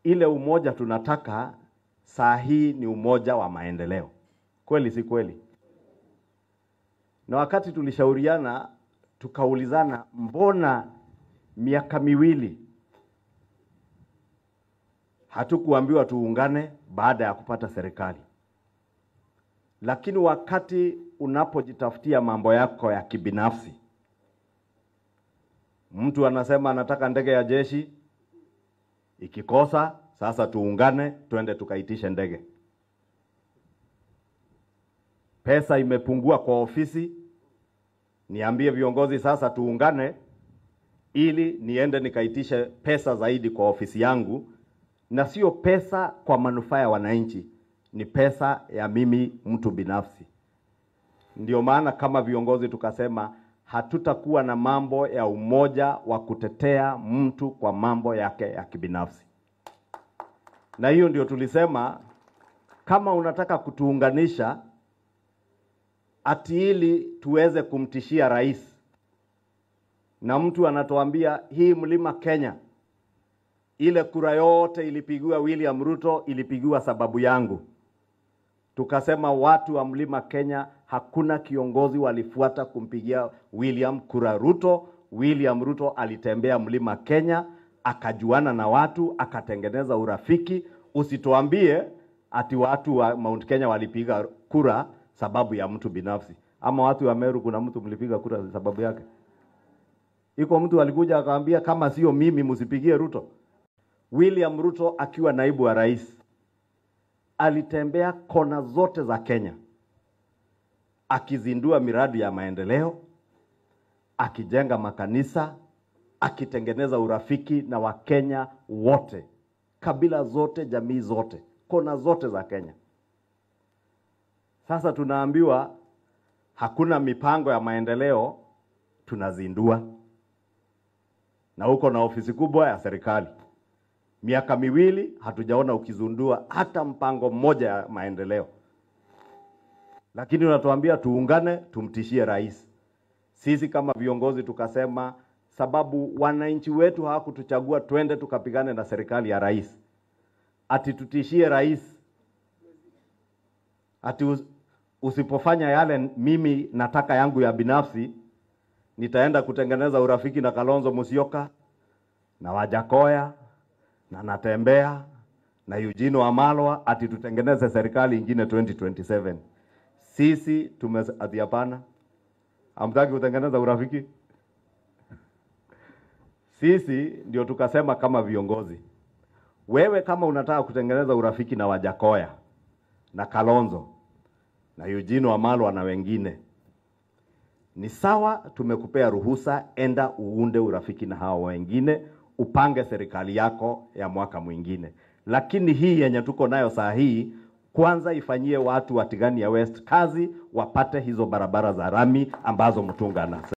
Ile umoja tunataka saa hii ni umoja wa maendeleo. Kweli si kweli? Na wakati tulishauriana tukaulizana, mbona miaka miwili hatukuambiwa tuungane baada ya kupata serikali? Lakini wakati unapojitafutia mambo yako ya kibinafsi, mtu anasema anataka ndege ya jeshi, ikikosa sasa tuungane twende tukaitishe ndege. Pesa imepungua kwa ofisi, niambie viongozi sasa tuungane ili niende nikaitishe pesa zaidi kwa ofisi yangu, na sio pesa kwa manufaa ya wananchi, ni pesa ya mimi mtu binafsi. Ndio maana kama viongozi tukasema hatutakuwa na mambo ya umoja wa kutetea mtu kwa mambo yake ya kibinafsi. Na hiyo ndio tulisema, kama unataka kutuunganisha ati ili tuweze kumtishia rais, na mtu anatuambia hii mlima Kenya, ile kura yote ilipigiwa William Ruto, ilipigiwa sababu yangu. Tukasema watu wa mlima Kenya, hakuna kiongozi walifuata kumpigia William kura Ruto. William Ruto alitembea mlima Kenya, akajuana na watu, akatengeneza urafiki. Usituambie ati watu wa Mount Kenya walipiga kura sababu ya mtu binafsi. Ama watu wa Meru kuna mtu mlipiga kura sababu yake? Iko mtu alikuja akaambia kama sio mimi msipigie Ruto? William Ruto akiwa naibu wa rais alitembea kona zote za Kenya, akizindua miradi ya maendeleo, akijenga makanisa, akitengeneza urafiki na Wakenya wote, kabila zote, jamii zote, kona zote za Kenya. Sasa tunaambiwa hakuna mipango ya maendeleo tunazindua, na uko na ofisi kubwa ya serikali. Miaka miwili hatujaona ukizundua hata mpango mmoja ya maendeleo. Lakini unatuambia tuungane tumtishie rais. Sisi kama viongozi tukasema, sababu wananchi wetu hawakutuchagua twende tukapigane na serikali ya rais, ati tutishie rais, ati usipofanya yale mimi nataka yangu ya binafsi, nitaenda kutengeneza urafiki na Kalonzo Musyoka na Wajakoya na Natembeya na Eugene Wamalwa, ati tutengeneze serikali ingine 2027. Sisi hapana. Hamtaki kutengeneza urafiki? Sisi ndio tukasema kama viongozi, wewe kama unataka kutengeneza urafiki na Wajakoya na Kalonzo na Eugene Wamalwa na wengine, ni sawa, tumekupea ruhusa, enda uunde urafiki na hao wengine, upange serikali yako ya mwaka mwingine. Lakini hii yenye tuko nayo saa hii, kwanza ifanyie watu wa Tigania West kazi, wapate hizo barabara za rami ambazo Mutunga na